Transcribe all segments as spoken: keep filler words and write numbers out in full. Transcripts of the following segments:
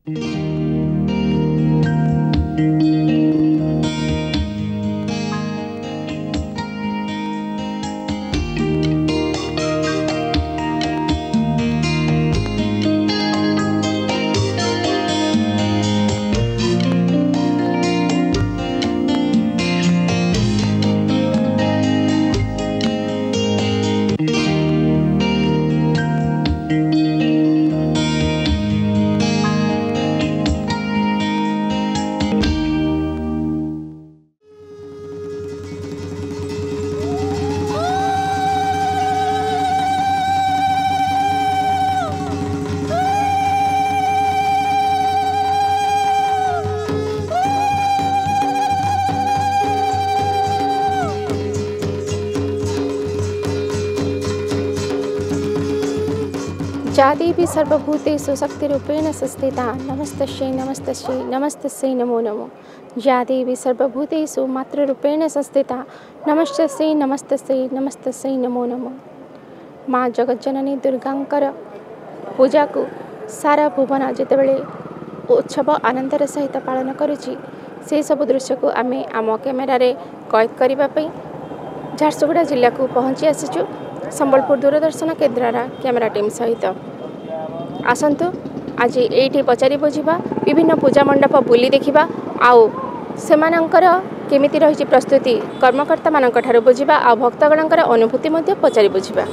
या देवी सर्वभूतेषु शक्तिरूपेण संस्थिता नमस्तस्यै नमस्तस्यै नमस्तस्यै नमो नमो। या देवी सर्वभूतेषु मातृरूपेण संस्थिता नमस्तस्यै नमस्तस्यै नमस्तस्यै नमो नमो। माँ जगज्जननी दुर्गांकर पूजा को सारा भुवन जितेबले उत्सव आनंदर सहित पालन करुछि से सब दृश्य को आम आम कैमेरा कैद करने झारसुगुड़ा जिला को पहुँची आसीचु संबलपुर दूरदर्शन केन्द्र कैमेरा टीम सहित। आसतु आज ये पचारि बुझा विभिन्न पूजा मंडप बुली देखा आउ सेमानंकर केमिति रही प्रस्तुति कर्मकर्ता मानक ठारू बुझा आ भक्तगणकर अनुभूति मध्य पचारि बुझा।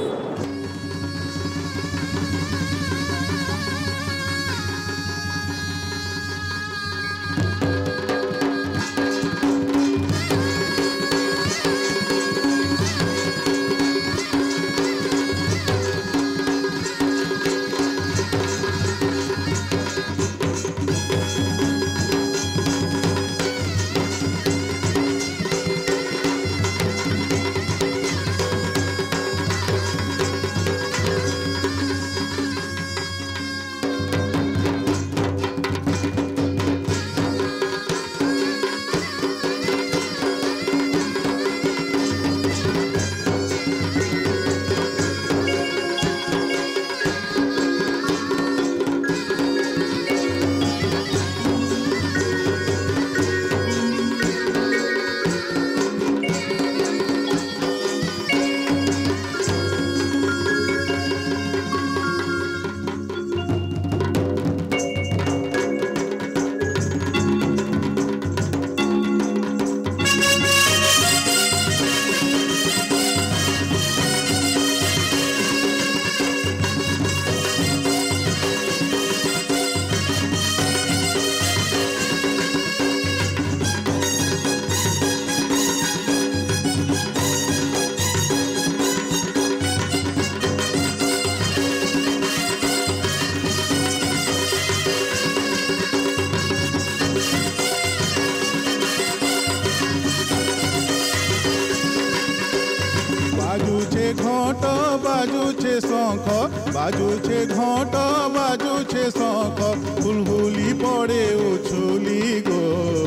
बाजूचे घंट बाजूचे शंख बाजूचे घंट बाजूचे शंख हुलहुली पड़े उछुली गो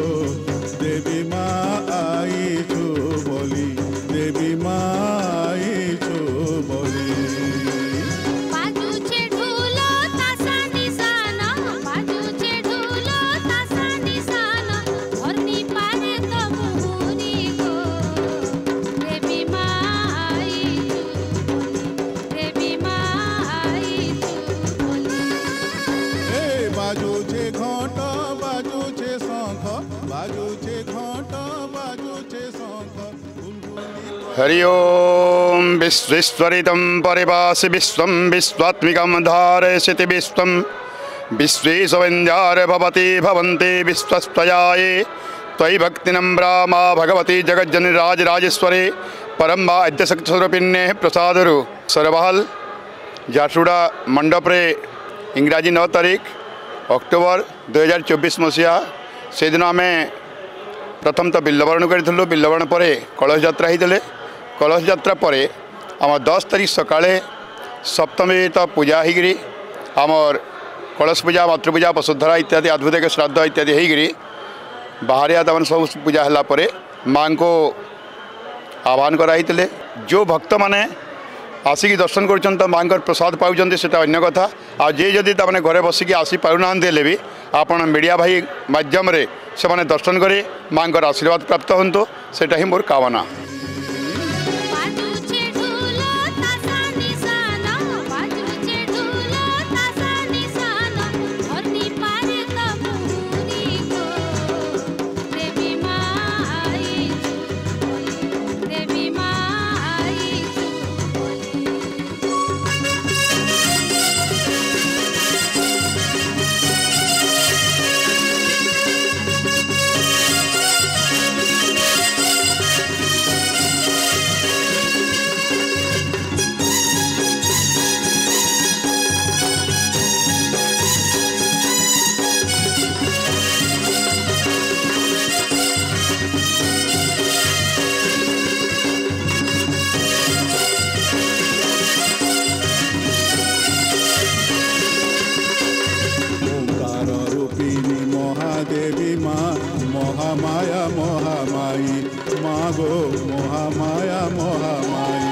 देवी माँ आई छु बोली देवी माँ आई छु बोली। बाजूचे घंट बाजूचे शंख बाजूचे घंट बाजूचे शंख। हरि ओम विश्वेश्वरितं परिभासि विश्वं विश्वात्मिकं धारयसि विश्वं विश्वेशवन्द्यार भवति भवन्ति विश्वस्त्वयाये त्वयि भक्तिनम्रा मा भगवती जगज्जननी राजराजेश्वरी परम्बा आद्यशक्तिस्वरूपिण्ये प्रसादरु सरबहाल झारसुगुड़ा मंडप रे इंग्राजी नौ तारीख अक्टोबर दुई हजार चौबीस मसीहा से दिन आम प्रथम तो बिल्लवरण करूँ बिल्लवरण पर कलश यात्रा होते कलश यात्रा पर आम दस तारीख सकाळे सप्तमी तो पूजा होगी आमर कलश पूजा मातृपूजा वसुधरा इत्यादि अद्भुत श्राद्ध इत्यादि होगी बाहर तमान सब पूजा है माँ को आह्वान कराई जो भक्त मैंने आसिक दर्शन कर माँ प्रसाद पाँच से अन्य कथा आ जे जदि घरे बसिकी आसी पाना भी आपण मीडिया भाई माध्यम रे से माने दर्शन करे माँ को आशीर्वाद प्राप्त हूँ सेटा ही मोर कामना। देवी माँ महामाया महामाई माँ गो महामाया महामाई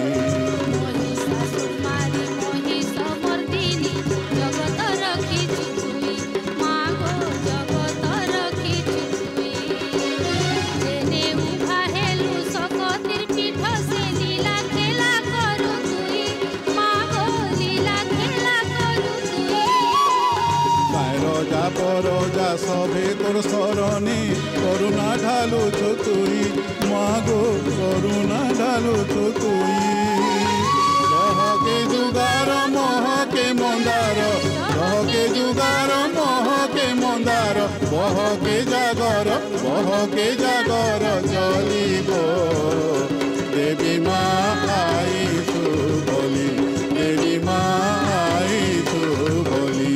परजा सभे तोर सरणी करुणा ढालु तुई माँ गो करुणा ढालु तुई रह के जुगार मोह के मंदार रह के जुगार मोह के मंदार बह के जागर बह के जागर चलिबो देवी माँ आई तू बोली देवी माँ आई तू बोली।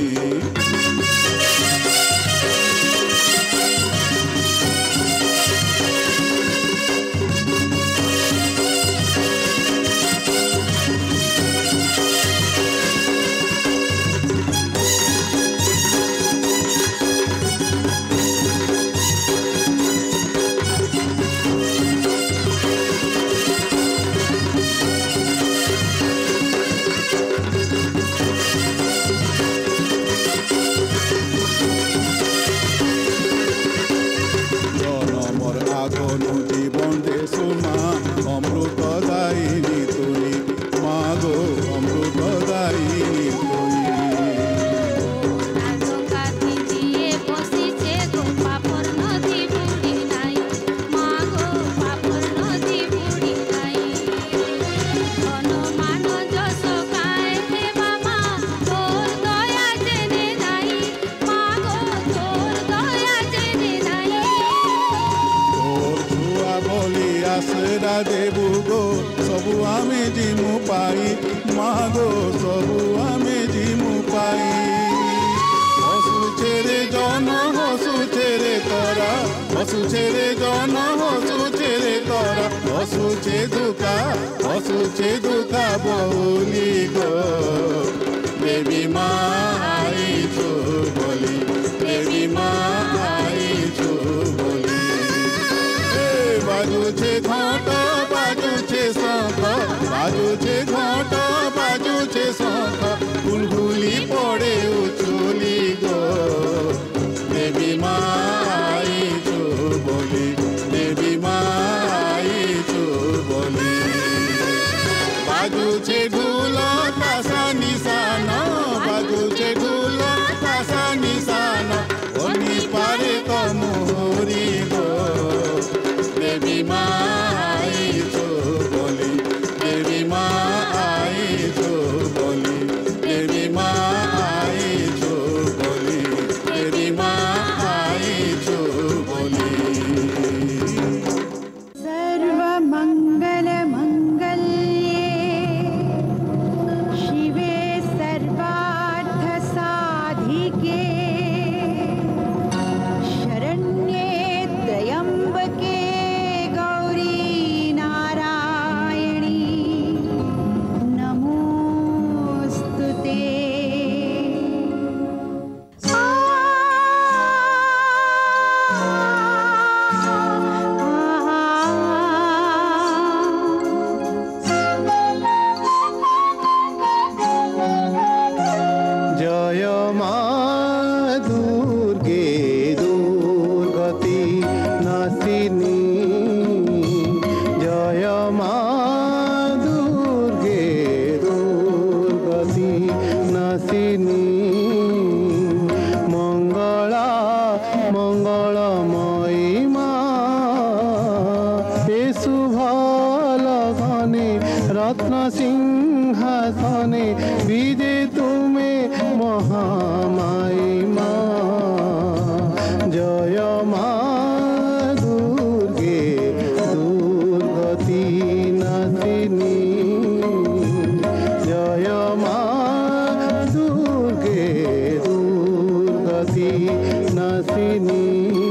जीवन दे सुमा अमृत दायिनी तुई माँ गो अमृत दायिनी तुई आसरा देबू गो सबू आमे जिमु पाई माँ गो सबू आमे जिमु पाई हसुछे रे जन हसुछे रे तोरा हसुछे रे जन हसुछे रे तोरा हसुछे दुखा हसुछे दुखा बहुली गो देवी माँ आई तू बोली देवी माँ आई तू बोली। बाजुचे घाट बाजुचे शंख बाजुचे घाट बाजुचे शंख बुलबुली पड़े उछुली गो देवी माँ आई तू बोली देवी माँ आई तू बोली। बाजुचे ढोल तासा निशान बाजुचे ढोल माई माँ जय माँ दुर्गे दुर्गति नाशिनी जय माँ दुर्गे दुर्गति नाशिनी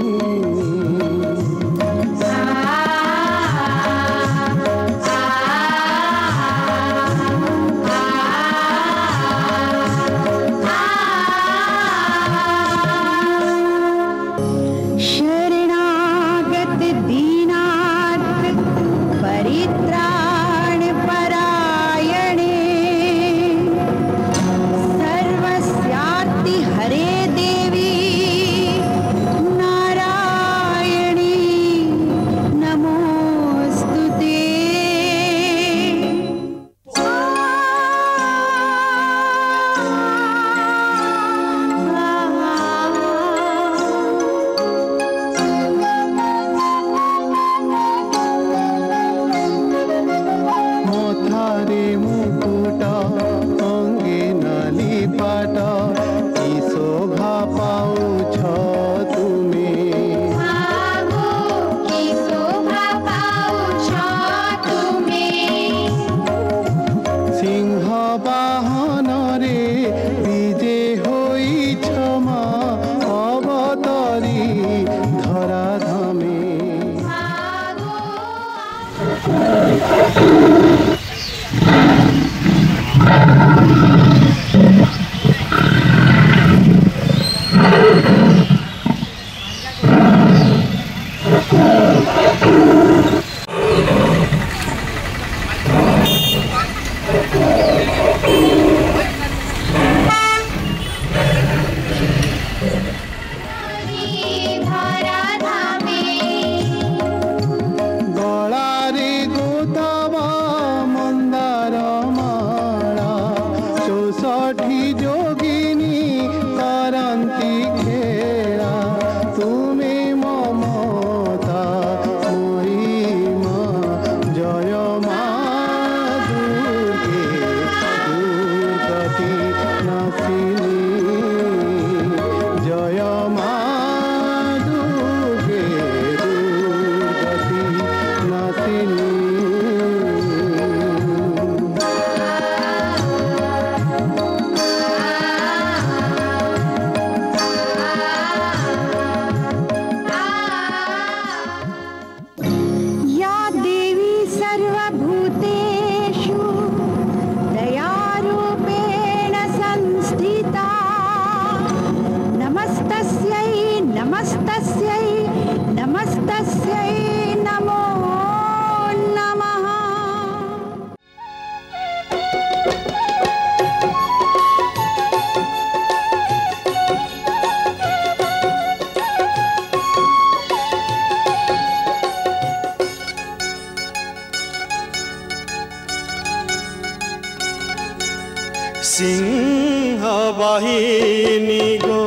सिंहवाहिनी गो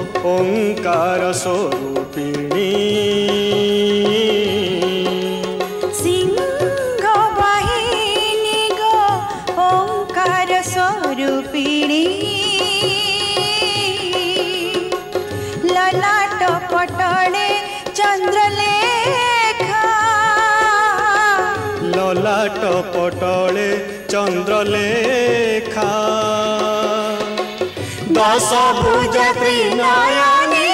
ओंकार स्वरूपिणी सिंहवाहिनी गो ओंकार स्वरूपिणी ललाट पटले चंद्रलेखा ललाट पटले चंद्रलेखा दश भुज त्रिनयनी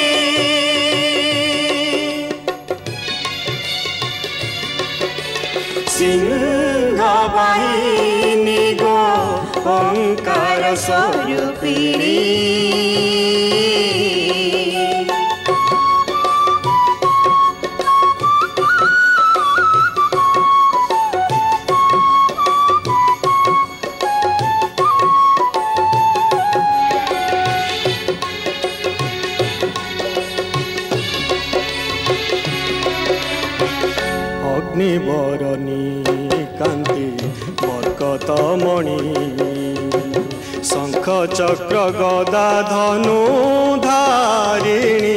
सिंहवाहिनी गो ओंकार स्वरूपिणी अग्निवरणी कांति बरकतमणि शंख चक्र गदा धनु धारिणी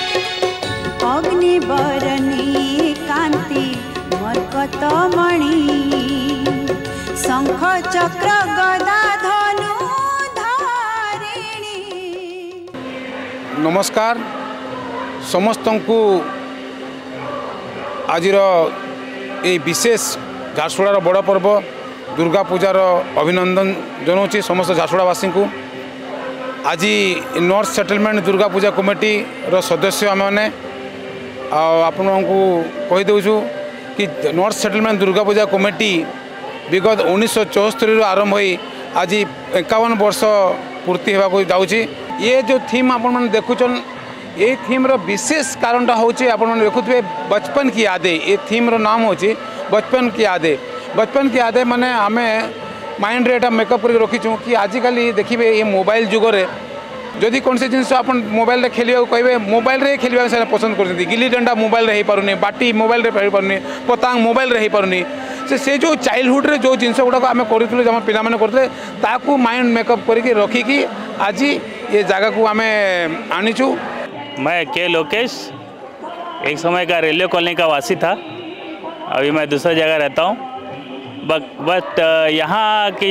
अग्निवरणी कांति बरकतमणि शंख चक्र गदा धनु धारिणी। नमस्कार समस्त को आज ये विशेष झारसुगुड़ार बड़ पर्व दुर्गा पूजार अभिनंदन जनाऊँ समस्त झारसुगुड़ावासी को। आज north settlement Durga Puja committee रो सदस्य आम मैंने आपण को कहीदे कि north settlement Durga Puja committee विगत उन्नीस सौ चौहत्तर आरंभ हो आज एकावन वर्ष पूर्ति होगा जाऊँगी। ये जो थीम आपण देखुन ये थीम रो विशेष कारणटा हूँ आपण देखुए बचपन की यादें। ये थीम रो नाम हूँ बचपन की यादें। बचपन की यादें माने आम माइंड रे मेकअप कर रखीचु कि आजिकल देखिए ये मोबाइल जुगरे जदि कौन से जिनस आप मोबाइल रे खेलिया कहे मोबाइल रे खेलिया से पसंद करते गिल्ली डंडा मोबाइल रे हो पारुनी बाटी मोबाइल रे हो पारुनी पतंग मोबाइल रे हो पारुनी से से जो चाइल्डहुड रे जो जिनस गुड़ाक आम करूँ जब पिला माने करते ताकू माइंड मेकअप करके रखिकी आज ये जगह को आम आनीचु। मैं के लोकेश एक समय का रेलवे कॉलोनी का वासी था। अभी मैं दूसरी जगह रहता हूँ। बट बट यहाँ की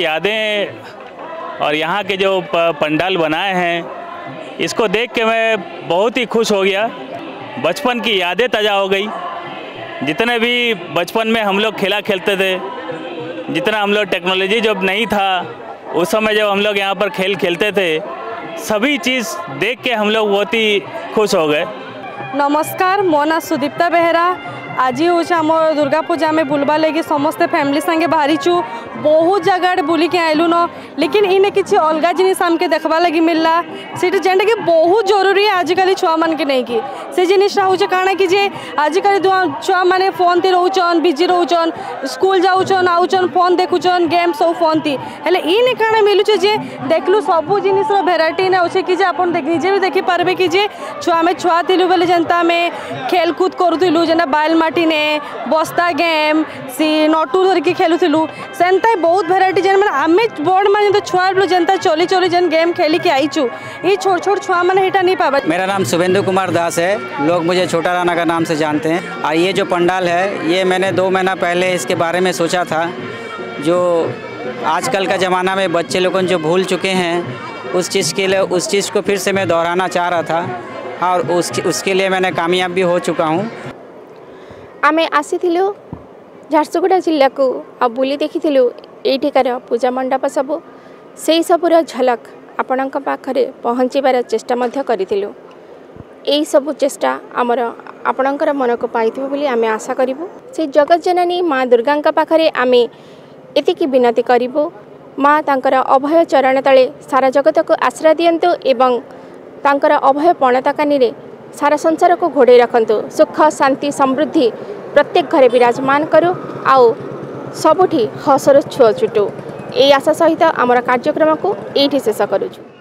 यादें और यहाँ के जो पंडाल बनाए हैं इसको देख के मैं बहुत ही खुश हो गया। बचपन की यादें ताज़ा हो गई। जितने भी बचपन में हम लोग खेला खेलते थे, जितना हम लोग टेक्नोलॉजी जब नहीं था उस समय जब हम लोग यहाँ पर खेल खेलते थे, सभी चीज़ देख के हम लोग बहुत ही खुश हो गए। नमस्कार, मो ना सुदीप्ता बेहरा। आज हूँ आम दुर्गा पूजा में बुलवा लगे समस्ते फैमिली संगे बाहरीचु। बहुत जगह बुल के आइलु न, लेकिन इन्हें किसी अलग जिनिस आमके देखा लगी मिलला से जेनटा कि बहुत जरूरी है आजिकल छुआ मान के नहीं कि से जिनिसटा हूँ काଣା कि जे आजिकल छुआ मैंने फोन ती रोचन बिजी रोचन स्कूल जाऊन आउचन फोन देखुचन गेम सब फोन ती हेले इन काଣା मिलुचे जे देखलु सबू जिनिस भेराइटी ने अच्छे कि आप निजे भी देखिपारे कि जे छुआ में छुआ थिलु बेले जेनता आम खेलकूद करूँ जेनता बाइल माटी ने बस्ता गेम सी नटू धरिकी खेलुलु सेनता बहुत भेराइटी जेन मैंने आम बड़ मान तो छुआ जेनता चली चली जेन गेम खेली के आईचु ये छोट छोट छुआ मैंने हिटा नहीं पावा। मेरा नाम शुभेंदु कुमार दास है, लोग मुझे छोटा राणा का नाम से जानते हैं। और ये जो पंडाल है ये मैंने दो महीना पहले इसके बारे में सोचा था। जो आजकल का ज़माना में बच्चे लोगों जो भूल चुके हैं उस चीज़ के लिए उस चीज़ को फिर से मैं दोहराना चाह रहा था और उस उसके लिए मैंने कामयाब भी हो चुका हूँ। आमे आसीथिलु झारसुगुड़ा जिला को आ बुली देखिथिलु एठिकार पूजा मंडप सबू से सबूर झलक आपण पाखरे पहुँचबार चेष्टा मध्य करिथिलु। एई सबु चेष्टा आमर आपणकर मन को पाइथिबो बोली आमे आशा करिबु। से जगत जननी माँ दुर्गा पाखरे आमे एतिकी विनती करिबु माँ तांकर अभय चरण तले सारा जगत को आश्रय दियंतु एवं तांकर अभय पणता कानी रे सारा संसार को घोड़े रखंतु। सुख शांति समृद्धि प्रत्येक घरे विराजमान करू आउ सबुठी हसर छुआ छुटू। यही आशा सहित आमर कार्यक्रम को एठी शेष करूँ।